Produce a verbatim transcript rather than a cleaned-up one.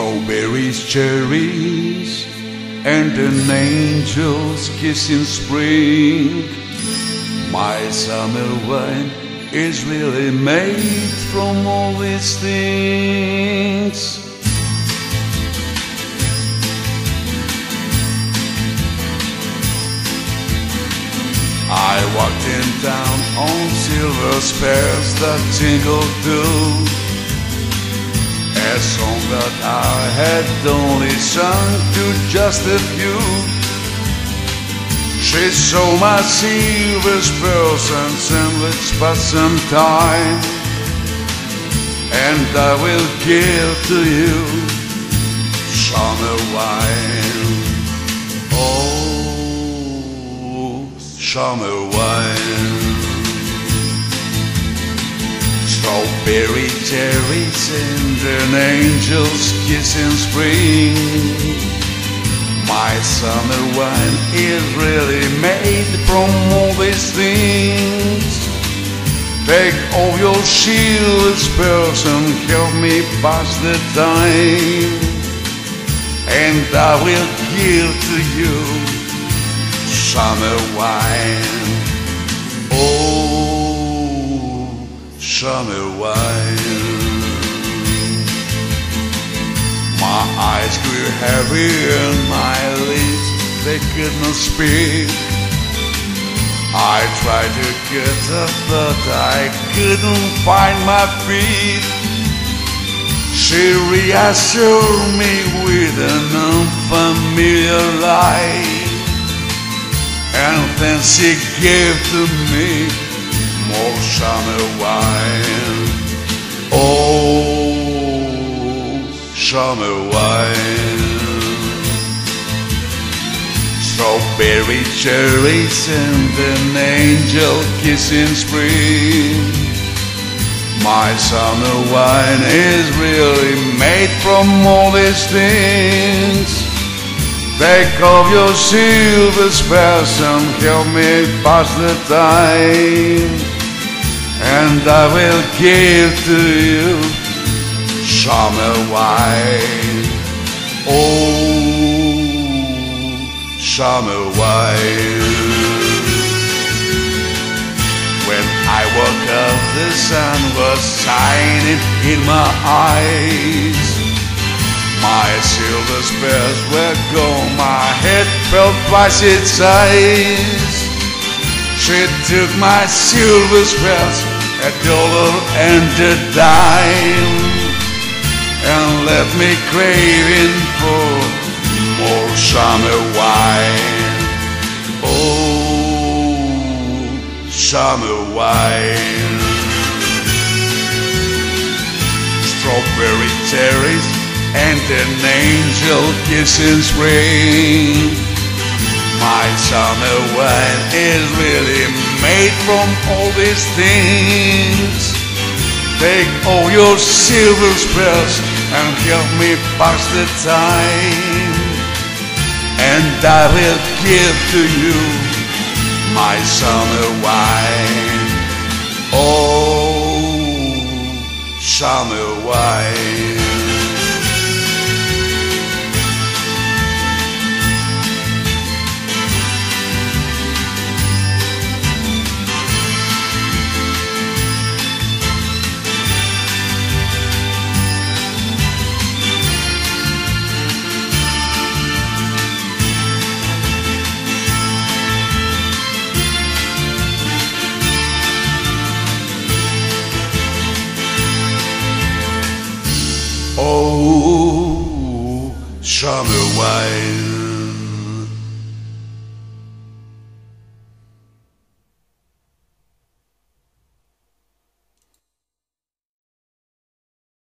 Strawberries, cherries, and an angel's kiss in spring. My summer wine is really made from all these things. I walked in town on silver spurs that tinkled too, a song that I had only sung to just a few. She saw my silver spurs and sandwich for some time, and I will give to you summer wine. Oh, summer wine. Strawberry cherries and an angel's kiss in spring. My summer wine is really made from all these things. Take all your silver spurs and help me pass the time, and I will give to you summer wine. Oh, summer wine. My eyes grew heavy and my lips, they could not speak. I tried to get up, but I couldn't find my feet. She reassured me with an unfamiliar lie, and then she gave to me more summer wine. Oh, summer wine. Strawberry cherries and an angel kiss in spring. My summer wine is really made from all these things. Take off your silver spurs and help me pass the time, and I will give to you summer wine. Oh, summer wine. When I woke up, the sun was shining in my eyes. My silver spurs were gone, my head felt twice its size. She took my silver spurs, a dollar and a dime, and left me craving for more summer wine. Oh, summer wine. Strawberry cherries and an angel kiss in spring. My summer wine is really made from all these things. Take all your silver spurs and help me pass the time, and I will give to you my summer wine. Oh, summer wine. Oh, summer wine.